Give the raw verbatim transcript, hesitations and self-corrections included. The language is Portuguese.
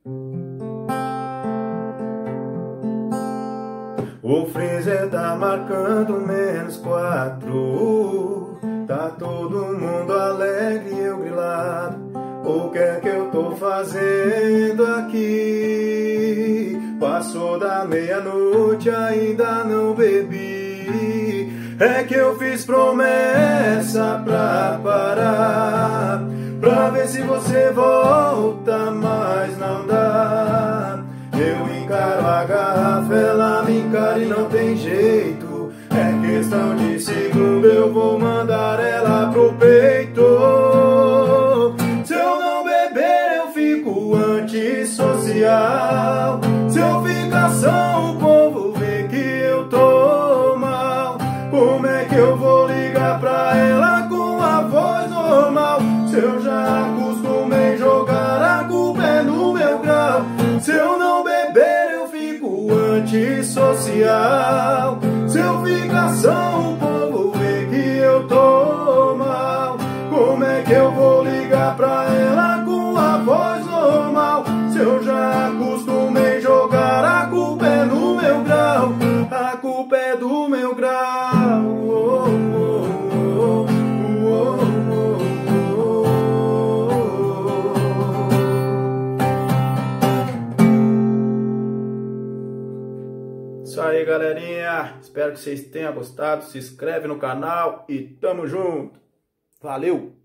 O freezer tá marcando menos quatro. Tá todo mundo alegre e eu grilado. O que é que eu tô fazendo aqui? Passou da meia-noite, ainda não bebi. É que eu fiz promessa pra parar, pra ver se você volta, mas não dá. Eu encaro a garrafa, ela me encara e não tem jeito. É questão de segundo, eu vou mandar ela pro peito. Se eu não beber, eu fico antissocial. Se eu ficar só, o povo vê que eu tô mal. Como é que eu vou ligar pra ela com a voz normal? Se eu já acostumei jogar, a culpa é no meu grau. Se eu não beber, eu fico antissocial. Se eu ficar só, o povo vê que eu tô mal. Como é que eu vou ligar pra ela com a voz normal? Se eu já acostumei jogar, a culpa é no meu grau. A culpa é do meu grau. Oh, oh, oh, oh, oh, oh. Isso aí, galerinha. Espero que vocês tenham gostado. Se inscreve no canal e tamo junto. Valeu!